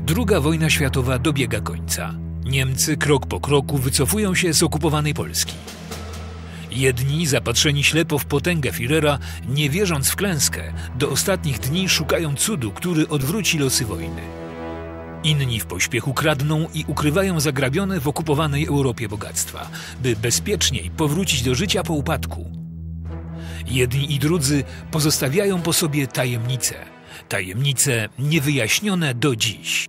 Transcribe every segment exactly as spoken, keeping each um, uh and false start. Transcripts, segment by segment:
Druga wojna światowa dobiega końca. Niemcy krok po kroku wycofują się z okupowanej Polski. Jedni, zapatrzeni ślepo w potęgę Führera, nie wierząc w klęskę, do ostatnich dni szukają cudu, który odwróci losy wojny. Inni w pośpiechu kradną i ukrywają zagrabione w okupowanej Europie bogactwa, by bezpieczniej powrócić do życia po upadku. Jedni i drudzy pozostawiają po sobie tajemnice. Tajemnice niewyjaśnione do dziś.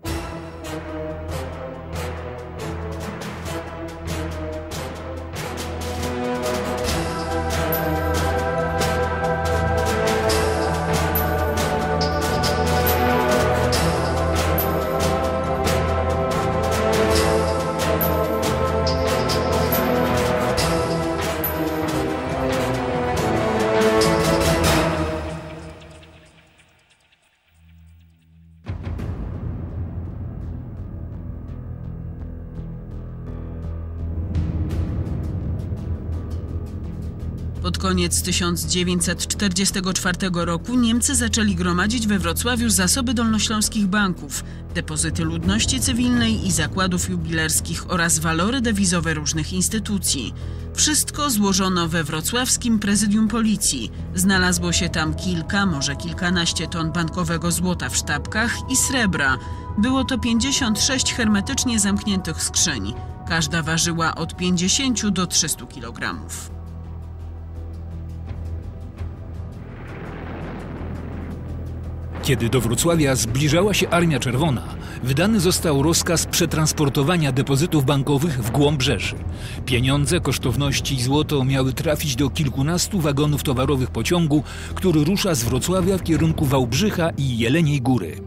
Pod koniec tysiąc dziewięćset czterdziestego czwartego roku Niemcy zaczęli gromadzić we Wrocławiu zasoby dolnośląskich banków, depozyty ludności cywilnej i zakładów jubilerskich oraz walory dewizowe różnych instytucji. Wszystko złożono we wrocławskim prezydium policji. Znalazło się tam kilka, może kilkanaście ton bankowego złota w sztabkach i srebra. Było to pięćdziesiąt sześć hermetycznie zamkniętych skrzyń. Każda ważyła od pięćdziesięciu do trzystu kilogramów. Kiedy do Wrocławia zbliżała się Armia Czerwona, wydany został rozkaz przetransportowania depozytów bankowych w głąb Rzeszy. Pieniądze, kosztowności i złoto miały trafić do kilkunastu wagonów towarowych pociągu, który rusza z Wrocławia w kierunku Wałbrzycha i Jeleniej Góry.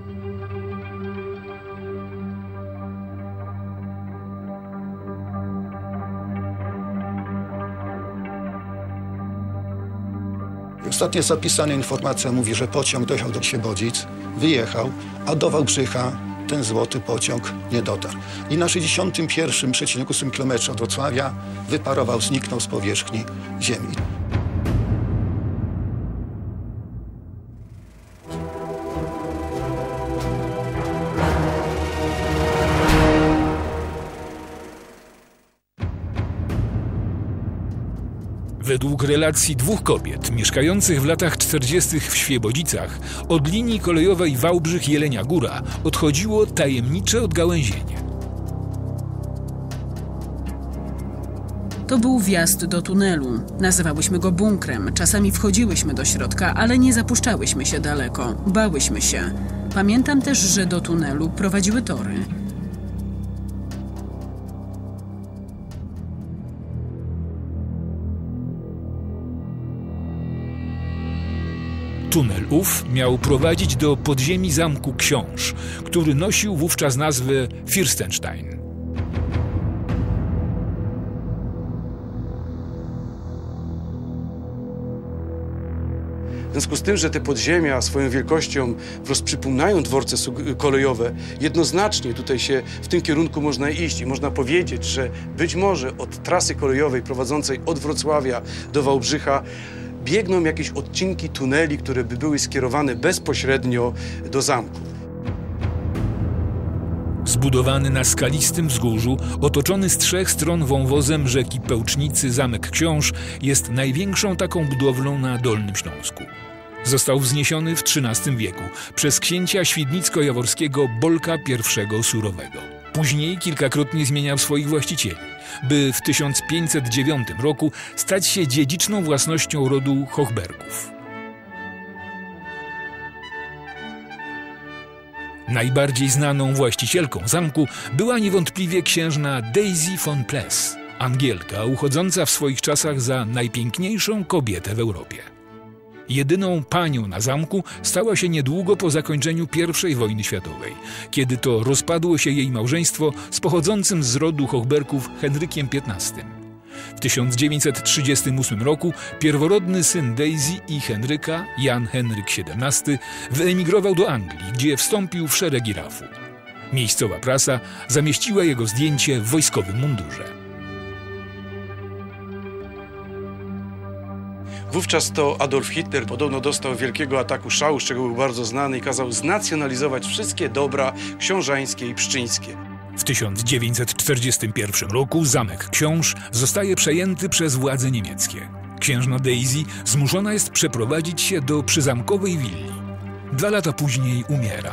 Ostatnia zapisana informacja mówi, że pociąg dojechał do Ksiewodzic, wyjechał, a do Wałbrzycha ten złoty pociąg nie dotarł. I na sześćdziesiątym pierwszym przecinek ósmym kilometrze od Wrocławia wyparował, zniknął z powierzchni ziemi. Według relacji dwóch kobiet mieszkających w latach czterdziestych w Świebodzicach od linii kolejowej Wałbrzych-Jelenia Góra odchodziło tajemnicze odgałęzienie. To był wjazd do tunelu. Nazywałyśmy go bunkrem. Czasami wchodziłyśmy do środka, ale nie zapuszczałyśmy się daleko. Bałyśmy się. Pamiętam też, że do tunelu prowadziły tory. Tunel ów miał prowadzić do podziemi zamku Książ, który nosił wówczas nazwę Fürstenstein. W związku z tym, że te podziemia swoją wielkością rozprzypominają dworce kolejowe, jednoznacznie tutaj się w tym kierunku można iść i można powiedzieć, że być może od trasy kolejowej prowadzącej od Wrocławia do Wałbrzycha biegną jakieś odcinki tuneli, które by były skierowane bezpośrednio do zamku. Zbudowany na skalistym wzgórzu, otoczony z trzech stron wąwozem rzeki Pełcznicy zamek Książ jest największą taką budowlą na Dolnym Śląsku. Został wzniesiony w trzynastym wieku przez księcia świdnicko-jaworskiego Bolka I Surowego. Później kilkakrotnie zmieniał swoich właścicieli, by w tysiąc pięćset dziewiątym roku stać się dziedziczną własnością rodu Hochbergów. Najbardziej znaną właścicielką zamku była niewątpliwie księżna Daisy von Pless, Angielka uchodząca w swoich czasach za najpiękniejszą kobietę w Europie. Jedyną panią na zamku stała się niedługo po zakończeniu pierwszej wojny światowej, kiedy to rozpadło się jej małżeństwo z pochodzącym z rodu Hochbergów Henrykiem piętnastym. W tysiąc dziewięćset trzydziestym ósmym roku pierworodny syn Daisy i Henryka, Jan Henryk siedemnasty, wyemigrował do Anglii, gdzie wstąpił w szeregi rafu. Miejscowa prasa zamieściła jego zdjęcie w wojskowym mundurze. Wówczas to Adolf Hitler podobno dostał wielkiego ataku szału, z czego był bardzo znany, i kazał znacjonalizować wszystkie dobra książańskie i pszczyńskie. W tysiąc dziewięćset czterdziestym pierwszym roku Zamek Książ zostaje przejęty przez władze niemieckie. Księżna Daisy zmuszona jest przeprowadzić się do przyzamkowej willi. Dwa lata później umiera.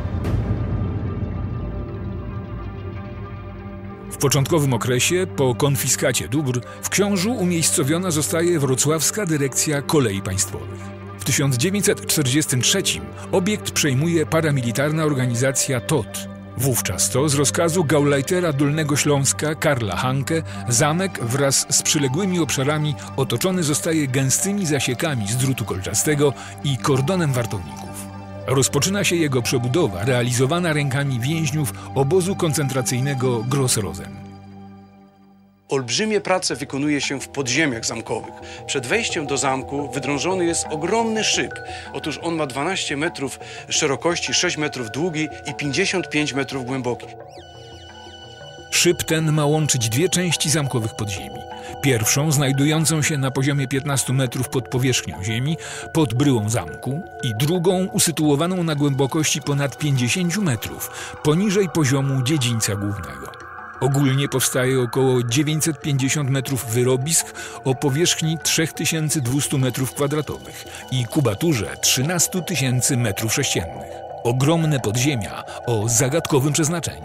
W początkowym okresie, po konfiskacie dóbr, w Książu umiejscowiona zostaje wrocławska dyrekcja kolei państwowych. W tysiąc dziewięćset czterdziestym trzecim obiekt przejmuje paramilitarna organizacja T O T. Wówczas to z rozkazu gauleitera Dolnego Śląska Karla Hanke zamek wraz z przyległymi obszarami otoczony zostaje gęstymi zasiekami z drutu kolczastego i kordonem wartowników. Rozpoczyna się jego przebudowa, realizowana rękami więźniów obozu koncentracyjnego Gross-Rosen. Olbrzymie prace wykonuje się w podziemiach zamkowych. Przed wejściem do zamku wydrążony jest ogromny szyb. Otóż on ma dwanaście metrów szerokości, sześć metrów długi i pięćdziesiąt pięć metrów głęboki. Szyb ten ma łączyć dwie części zamkowych podziemi. Pierwszą, znajdującą się na poziomie piętnastu metrów pod powierzchnią ziemi, pod bryłą zamku, i drugą, usytuowaną na głębokości ponad pięćdziesięciu metrów, poniżej poziomu dziedzińca głównego. Ogólnie powstaje około dziewięćset pięćdziesiąt metrów wyrobisk o powierzchni trzy tysiące dwieście metrów kwadratowych i kubaturze trzynaście tysięcy metrów sześciennych. Ogromne podziemia o zagadkowym przeznaczeniu.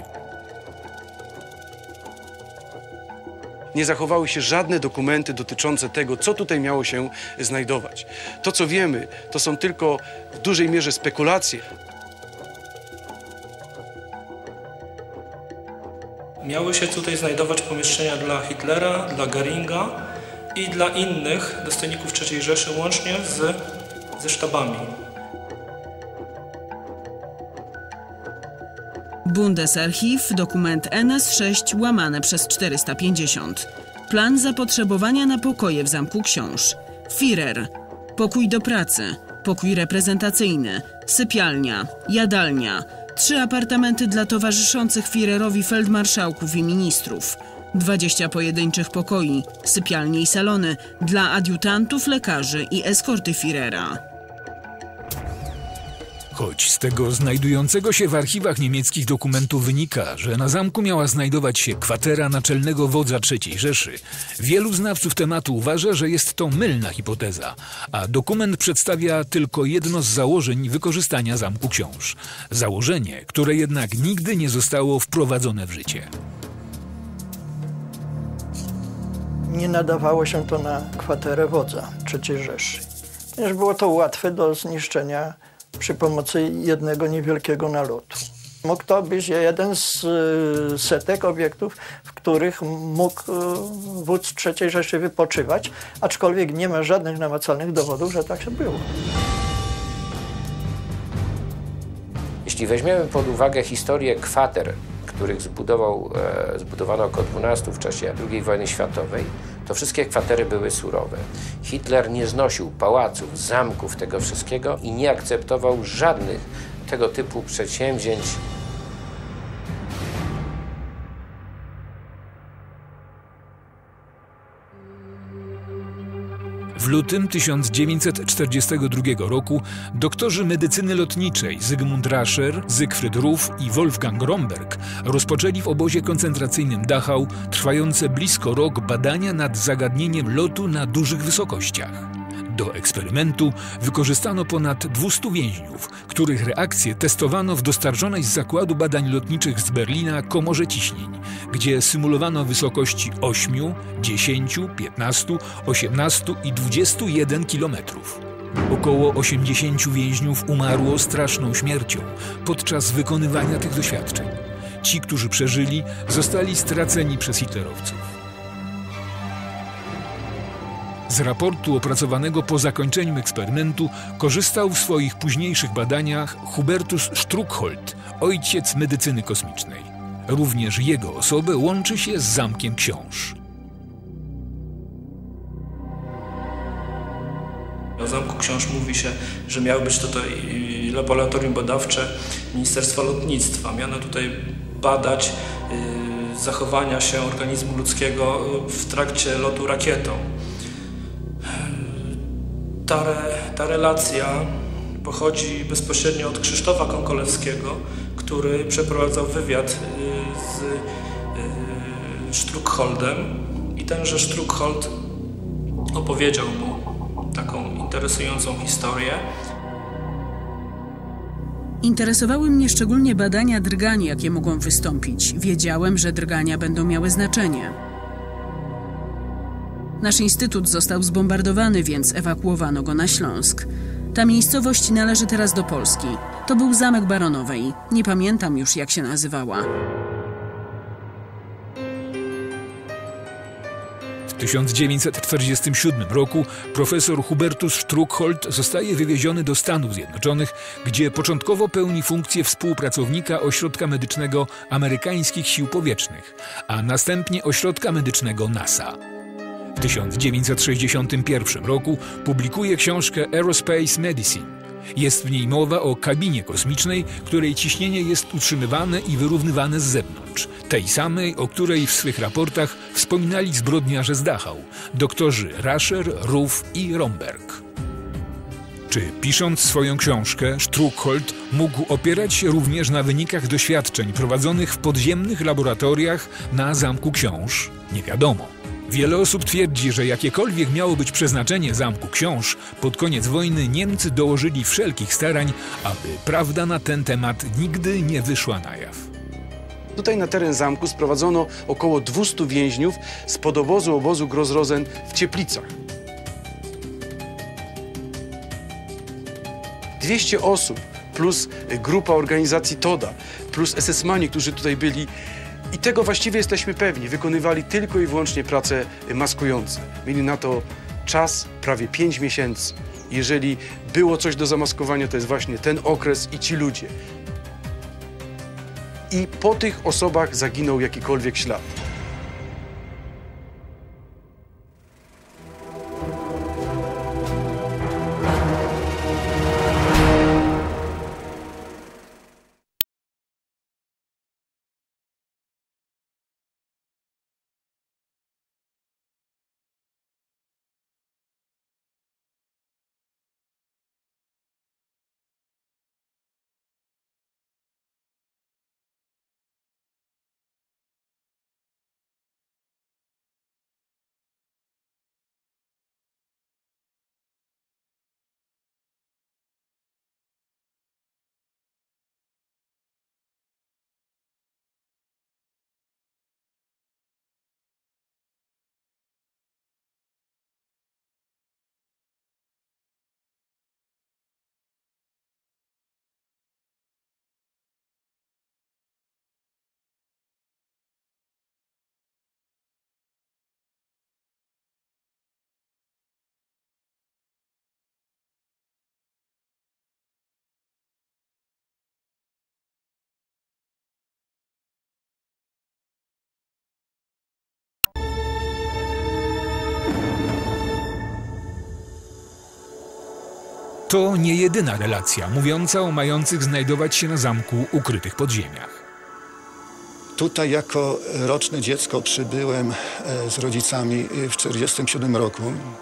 Nie zachowały się żadne dokumenty dotyczące tego, co tutaj miało się znajdować. To, co wiemy, to są tylko w dużej mierze spekulacje. Miały się tutaj znajdować pomieszczenia dla Hitlera, dla Göringa i dla innych dostojników trzeciej Rzeszy, łącznie z, ze sztabami. Bundesarchiv, dokument N S sześć łamane przez czterysta pięćdziesiąt. Plan zapotrzebowania na pokoje w Zamku Książ. Führer. Pokój do pracy. Pokój reprezentacyjny. Sypialnia. Jadalnia. Trzy apartamenty dla towarzyszących Führerowi feldmarszałków i ministrów. dwadzieścia pojedynczych pokoi, sypialnie i salony dla adiutantów, lekarzy i eskorty Führera. Choć z tego znajdującego się w archiwach niemieckich dokumentu wynika, że na zamku miała znajdować się kwatera naczelnego wodza trzeciej Rzeszy, wielu znawców tematu uważa, że jest to mylna hipoteza, a dokument przedstawia tylko jedno z założeń wykorzystania Zamku Książ. Założenie, które jednak nigdy nie zostało wprowadzone w życie. Nie nadawało się to na kwaterę wodza trzeciej Rzeszy, ponieważ było to łatwe do zniszczenia przy pomocy jednego niewielkiego nalotu. Mógł to być jeden z setek obiektów, w których mógł wódz trzeciej Rzeszy wypoczywać, aczkolwiek nie ma żadnych namacalnych dowodów, że tak się było. Jeśli weźmiemy pod uwagę historię kwater, których zbudował, e, zbudowano około dwunastu w czasie drugiej wojny światowej, to wszystkie kwatery były surowe. Hitler nie znosił pałaców, zamków, tego wszystkiego i nie akceptował żadnych tego typu przedsięwzięć. W lutym tysiąc dziewięćset czterdziestego drugiego roku doktorzy medycyny lotniczej Zygmunt Rascher, Siegfried Ruf i Wolfgang Romberg rozpoczęli w obozie koncentracyjnym Dachau trwające blisko rok badania nad zagadnieniem lotu na dużych wysokościach. Do eksperymentu wykorzystano ponad dwustu więźniów, których reakcje testowano w dostarczonej z zakładu badań lotniczych z Berlina komorze ciśnień, gdzie symulowano wysokości ośmiu, dziesięciu, piętnastu, osiemnastu i dwudziestu jeden kilometrów. Około osiemdziesięciu więźniów umarło straszną śmiercią podczas wykonywania tych doświadczeń. Ci, którzy przeżyli, zostali straceni przez hitlerowców. Z raportu opracowanego po zakończeniu eksperymentu korzystał w swoich późniejszych badaniach Hubertus Struckhold, ojciec medycyny kosmicznej. Również jego osobę łączy się z Zamkiem Książ. O Zamku Książ mówi się, że miało być to, to laboratorium badawcze Ministerstwa Lotnictwa. Miano tutaj badać y, zachowania się organizmu ludzkiego w trakcie lotu rakietą. Ta, re, ta relacja pochodzi bezpośrednio od Krzysztofa Konkolewskiego, który przeprowadzał wywiad z Struckholdem i tenże Struckhold opowiedział mu taką interesującą historię. Interesowały mnie szczególnie badania drgań, jakie mogą wystąpić. Wiedziałem, że drgania będą miały znaczenie. Nasz instytut został zbombardowany, więc ewakuowano go na Śląsk. Ta miejscowość należy teraz do Polski. To był zamek Baronowej. Nie pamiętam już, jak się nazywała. W tysiąc dziewięćset czterdziestym siódmym roku profesor Hubertus Struckhold zostaje wywieziony do Stanów Zjednoczonych, gdzie początkowo pełni funkcję współpracownika Ośrodka Medycznego Amerykańskich Sił Powietrznych, a następnie Ośrodka Medycznego NASA. W tysiąc dziewięćset sześćdziesiątym pierwszym roku publikuje książkę Aerospace Medicine. Jest w niej mowa o kabinie kosmicznej, której ciśnienie jest utrzymywane i wyrównywane z zewnątrz. Tej samej, o której w swych raportach wspominali zbrodniarze z Dachau, doktorzy Rascher, Ruff i Romberg. Czy pisząc swoją książkę, Struckhold mógł opierać się również na wynikach doświadczeń prowadzonych w podziemnych laboratoriach na Zamku Książ? Nie wiadomo. Wiele osób twierdzi, że jakiekolwiek miało być przeznaczenie Zamku Książ, pod koniec wojny Niemcy dołożyli wszelkich starań, aby prawda na ten temat nigdy nie wyszła na jaw. Tutaj na teren zamku sprowadzono około dwustu więźniów z podobozu obozu Gross-Rosen w Cieplicach. dwieście osób plus grupa organizacji Toda, plus esesmani, którzy tutaj byli. I tego właściwie jesteśmy pewni. Wykonywali tylko i wyłącznie prace maskujące. Mieli na to czas prawie pięć miesięcy. Jeżeli było coś do zamaskowania, to jest właśnie ten okres i ci ludzie. I po tych osobach zaginął jakikolwiek ślad. To nie jedyna relacja mówiąca o mających znajdować się na zamku ukrytych podziemiach. Tutaj jako roczne dziecko przybyłem z rodzicami w tysiąc dziewięćset czterdziestym siódmym roku.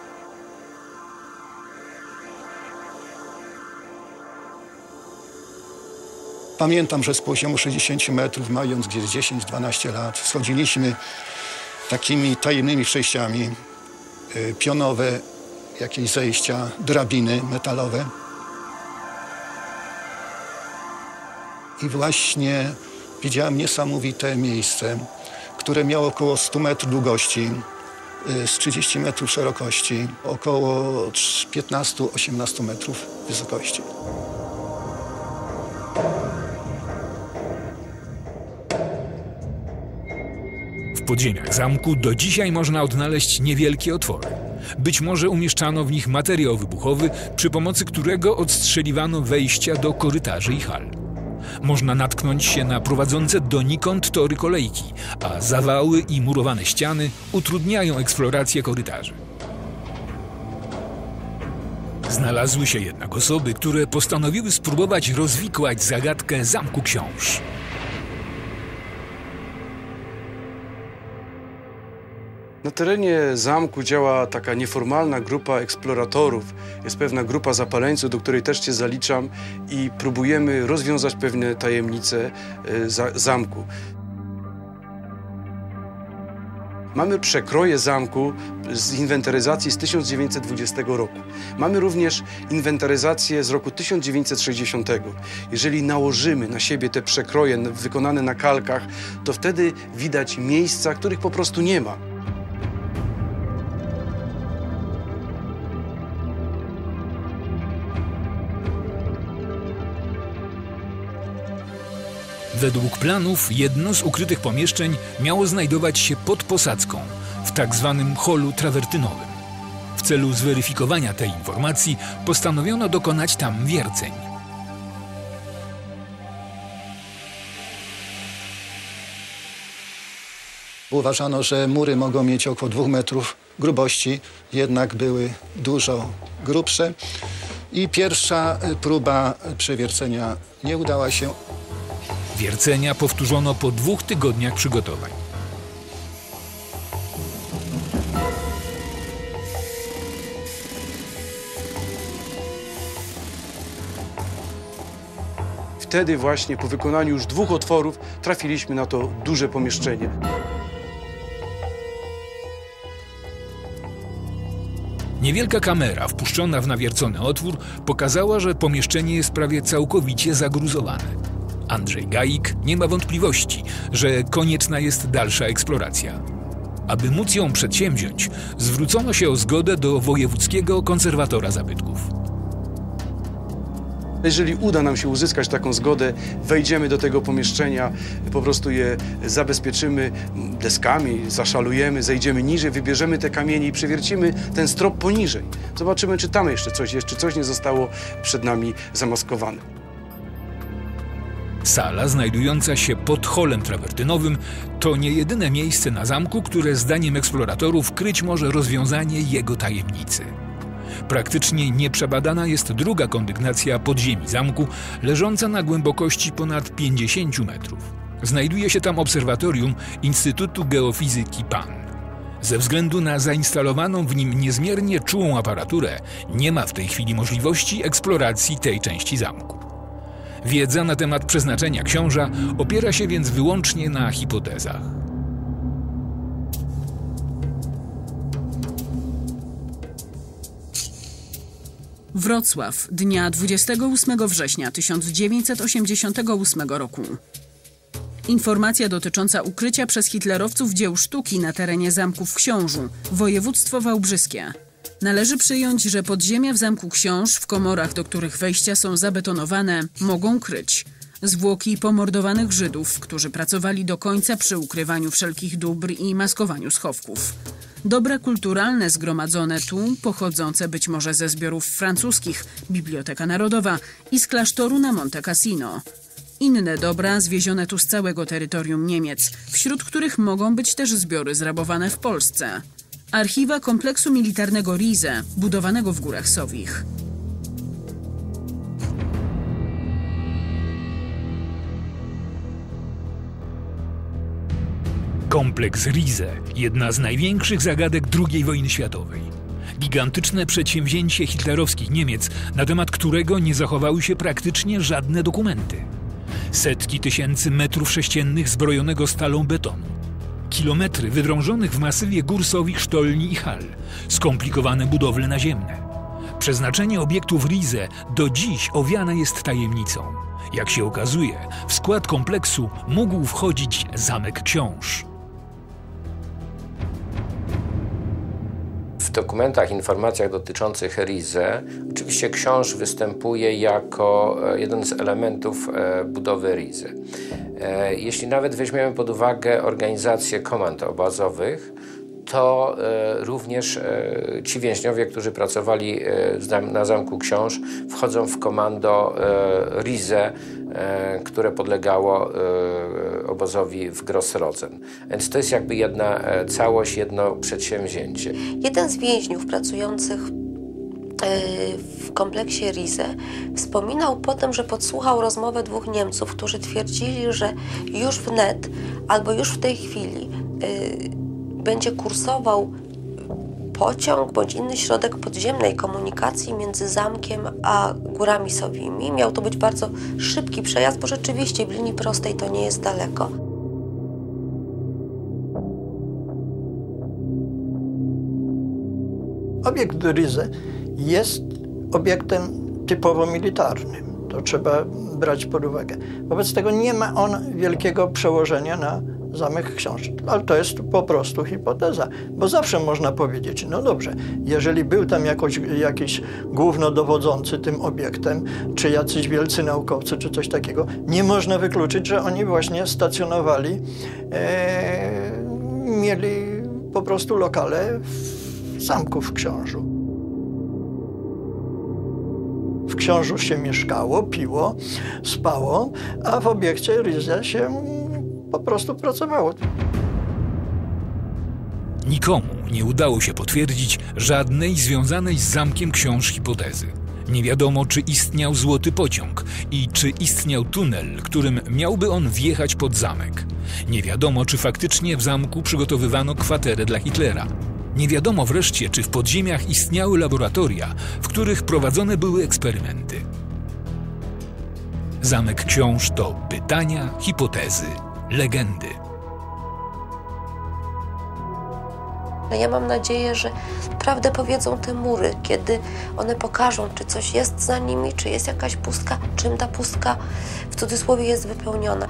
Pamiętam, że z poziomu sześćdziesięciu metrów, mając gdzieś dziesięć dwanaście lat, schodziliśmy takimi tajemnymi przejściami, pionowe jakieś zejścia, drabiny metalowe. I właśnie widziałem niesamowite miejsce, które miało około stu metrów długości, z trzydziestu metrów szerokości, około piętnastu do osiemnastu metrów wysokości. W podziemiach zamku do dzisiaj można odnaleźć niewielkie otwory. Być może umieszczano w nich materiał wybuchowy, przy pomocy którego odstrzeliwano wejścia do korytarzy i hal. Można natknąć się na prowadzące donikąd tory kolejki, a zawały i murowane ściany utrudniają eksplorację korytarzy. Znalazły się jednak osoby, które postanowiły spróbować rozwikłać zagadkę Zamku Książ. Na terenie zamku działa taka nieformalna grupa eksploratorów. Jest pewna grupa zapaleńców, do której też się zaliczam i próbujemy rozwiązać pewne tajemnice zamku. Mamy przekroje zamku z inwentaryzacji z tysiąc dziewięćset dwudziestego roku. Mamy również inwentaryzację z roku tysiąc dziewięćset sześćdziesiątego. Jeżeli nałożymy na siebie te przekroje wykonane na kalkach, to wtedy widać miejsca, których po prostu nie ma. Według planów jedno z ukrytych pomieszczeń miało znajdować się pod posadzką, w tak zwanym holu trawertynowym. W celu zweryfikowania tej informacji postanowiono dokonać tam wierceń. Uważano, że mury mogą mieć około dwóch metrów grubości, jednak były dużo grubsze. I pierwsza próba przewiercenia nie udała się. Wiercenia powtórzono po dwóch tygodniach przygotowań. Wtedy właśnie po wykonaniu już dwóch otworów trafiliśmy na to duże pomieszczenie. Niewielka kamera wpuszczona w nawiercony otwór pokazała, że pomieszczenie jest prawie całkowicie zagruzowane. Andrzej Gaik nie ma wątpliwości, że konieczna jest dalsza eksploracja. Aby móc ją przedsięwziąć, zwrócono się o zgodę do wojewódzkiego konserwatora zabytków. Jeżeli uda nam się uzyskać taką zgodę, wejdziemy do tego pomieszczenia, po prostu je zabezpieczymy deskami, zaszalujemy, zejdziemy niżej, wybierzemy te kamienie i przewiercimy ten strop poniżej. Zobaczymy, czy tam jeszcze coś jest, czy coś nie zostało przed nami zamaskowane. Sala znajdująca się pod holem trawertynowym to nie jedyne miejsce na zamku, które zdaniem eksploratorów kryć może rozwiązanie jego tajemnicy. Praktycznie nieprzebadana jest druga kondygnacja podziemi zamku, leżąca na głębokości ponad pięćdziesięciu metrów. Znajduje się tam obserwatorium Instytutu Geofizyki P A N. Ze względu na zainstalowaną w nim niezmiernie czułą aparaturę nie ma w tej chwili możliwości eksploracji tej części zamku. Wiedza na temat przeznaczenia książa opiera się więc wyłącznie na hipotezach. Wrocław, dnia dwudziestego ósmego września tysiąc dziewięćset osiemdziesiątego ósmego roku. Informacja dotycząca ukrycia przez hitlerowców dzieł sztuki na terenie zamku w Książu, województwo wałbrzyskie. Należy przyjąć, że podziemia w zamku Książ, w komorach, do których wejścia są zabetonowane, mogą kryć zwłoki pomordowanych Żydów, którzy pracowali do końca przy ukrywaniu wszelkich dóbr i maskowaniu schowków. Dobra kulturalne zgromadzone tu, pochodzące być może ze zbiorów francuskich, Biblioteka Narodowa i z klasztoru na Monte Cassino. Inne dobra zwiezione tu z całego terytorium Niemiec, wśród których mogą być też zbiory zrabowane w Polsce. Archiwa kompleksu militarnego Rize, budowanego w Górach Sowich. Kompleks Rize, jedna z największych zagadek drugiej wojny światowej. Gigantyczne przedsięwzięcie hitlerowskich Niemiec, na temat którego nie zachowały się praktycznie żadne dokumenty. Setki tysięcy metrów sześciennych zbrojonego stalą betonu. Kilometry wydrążonych w masywie gór Sowich sztolni i hal. Skomplikowane budowle naziemne. Przeznaczenie obiektów Rize do dziś owiane jest tajemnicą. Jak się okazuje, w skład kompleksu mógł wchodzić Zamek Książ. W dokumentach, informacjach dotyczących Rize oczywiście Książ występuje jako jeden z elementów budowy Rize. Jeśli nawet weźmiemy pod uwagę organizację komand obozowych, to również ci więźniowie, którzy pracowali na Zamku Książ, wchodzą w komando Rize, które podlegało obozowi w Grossrosen. Więc to jest jakby jedna całość, jedno przedsięwzięcie. Jeden z więźniów pracujących w kompleksie Rize wspominał potem, że podsłuchał rozmowę dwóch Niemców, którzy twierdzili, że już wnet albo już w tej chwili będzie kursował pociąg bądź inny środek podziemnej komunikacji między zamkiem a Górami Sowimi. Miał to być bardzo szybki przejazd, bo rzeczywiście w linii prostej to nie jest daleko. Obiekt Rize jest obiektem typowo militarnym. To trzeba brać pod uwagę. Wobec tego nie ma on wielkiego przełożenia na Zamek Książ. Ale to jest po prostu hipoteza, bo zawsze można powiedzieć, no dobrze, jeżeli był tam jakoś, jakiś głównodowodzący tym obiektem, czy jacyś wielcy naukowcy, czy coś takiego, nie można wykluczyć, że oni właśnie stacjonowali, e, mieli po prostu lokale w zamku w Książu. W Książu się mieszkało, piło, spało, a w obiekcie Rize się po prostu pracowało. Nikomu nie udało się potwierdzić żadnej związanej z Zamkiem Książ hipotezy. Nie wiadomo, czy istniał złoty pociąg i czy istniał tunel, którym miałby on wjechać pod zamek. Nie wiadomo, czy faktycznie w zamku przygotowywano kwaterę dla Hitlera. Nie wiadomo wreszcie, czy w podziemiach istniały laboratoria, w których prowadzone były eksperymenty. Zamek Książ to pytania, hipotezy, legendy. Ja mam nadzieję, że prawdę powiedzą te mury, kiedy one pokażą, czy coś jest za nimi, czy jest jakaś pustka, czym ta pustka w cudzysłowie jest wypełniona.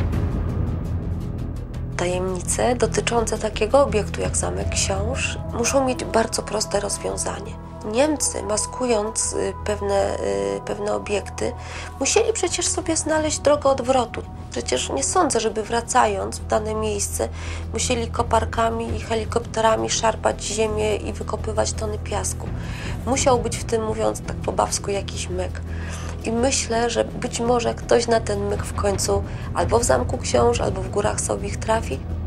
Tajemnice dotyczące takiego obiektu jak Zamek Książ muszą mieć bardzo proste rozwiązanie. Niemcy, maskując pewne, pewne obiekty, musieli przecież sobie znaleźć drogę odwrotu. Przecież nie sądzę, żeby wracając w dane miejsce musieli koparkami i helikopterami szarpać ziemię i wykopywać tony piasku. Musiał być w tym, mówiąc tak po babsku, jakiś myk. I myślę, że być może ktoś na ten myk w końcu albo w Zamku Książ, albo w Górach Sowich trafi.